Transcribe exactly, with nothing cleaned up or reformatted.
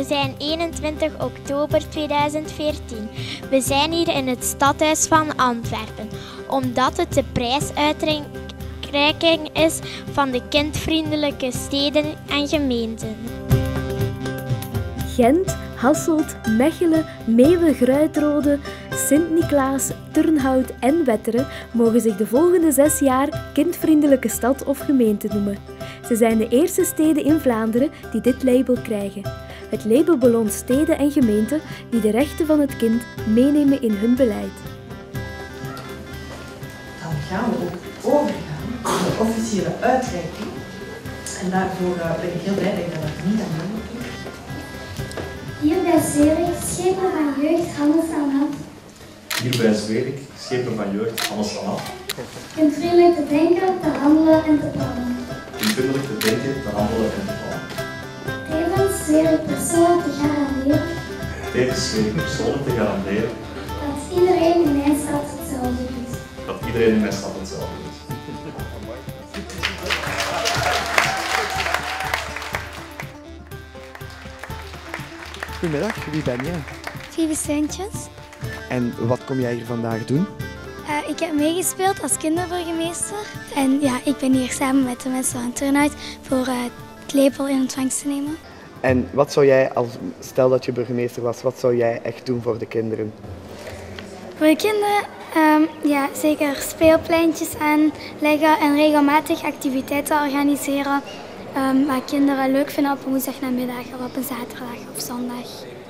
We zijn eenentwintig oktober tweeduizend veertien. We zijn hier in het stadhuis van Antwerpen, omdat het de prijsuitreiking is van de kindvriendelijke steden en gemeenten. Gent, Hasselt, Mechelen, Meeuwen, Gruitrode, Sint-Niklaas, Turnhout en Wetteren mogen zich de volgende zes jaar kindvriendelijke stad of gemeente noemen. Ze zijn de eerste steden in Vlaanderen die dit label krijgen. Het label beloont steden en gemeenten die de rechten van het kind meenemen in hun beleid. Dan gaan we ook overgaan naar de officiële uitreiking. En daarvoor uh, ben ik heel blij dat ik dat niet aan moet doen. Hier bij Zurich, schepen van jeugd, Hannes aan Hand. Hier bij Zurich, schepen van jeugd, Hannes aan Hand. Kindvriendelijk te denken, te handelen en te plannen. Kindvriendelijk te denken, te handelen en te plannen. Tevens zweer ik persoonlijk te garanderen. Tevens zweer ik persoonlijk te garanderen. Dat iedereen in mijn stad hetzelfde is. Dat iedereen in mijn stad hetzelfde is. Goedemiddag, wie ben je? Phoebe Seuntjes. En wat kom jij hier vandaag doen? Uh, ik heb meegespeeld als kinderburgemeester. En ja, ik ben hier samen met de mensen van Turnhout voor uh, het label in ontvangst te nemen. En wat zou jij, als stel dat je burgemeester was, wat zou jij echt doen voor de kinderen? Voor de kinderen, um, ja, zeker speelpleintjes aanleggen en regelmatig activiteiten organiseren. Um, wat kinderen leuk vinden op een woensdagnamiddag of op een zaterdag of zondag.